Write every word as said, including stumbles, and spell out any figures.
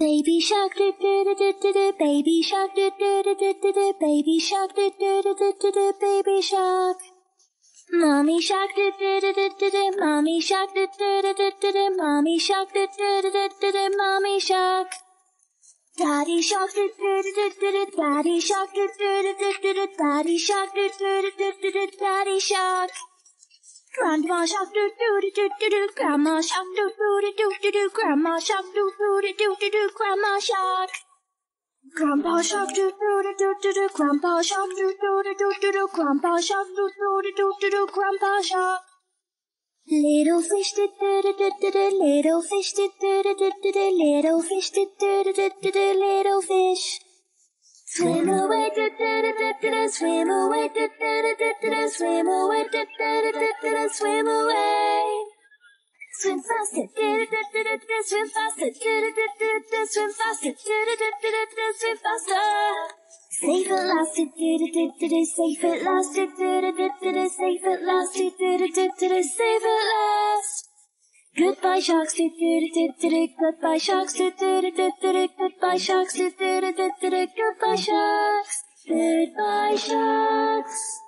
Baby shark do do do do do do, baby shark do do do do do do, baby shark do do do do do do, baby shark. Mommy shark do do do do do do, mommy shark do do do do do do, mommy shark do do do do do do, mommy shark. Daddy shark do do do do do do, daddy shark do do do do do do, daddy shark do do do do do do, daddy shark. Grandma shark do do do do do do, grandma shark do do do do do do, grandma shark do do do do do do, grandma shark. Grandpa shark do do do do do do, grandpa shark do do do do do do, grandpa shark do do do do do do, grandpa shark. Little fish do do do do do do, little fish do do do do do do, little fish do do do do do do, little fish. Swim away, do do do do do do, swim away, do do do do do do, swim away, do do do do do do, swim away. Swim faster, do do do do do, swim faster, do do do do do, swim faster, do do do do do, swim faster. Safe at last, do do do do do, safe at last, do do do do do, safe at last, do do do do do, safe at last. Goodbye sharks, do do do do do, goodbye sharks, do do do do do, goodbye sharks, do do do do do, goodbye sharks, goodbye sharks.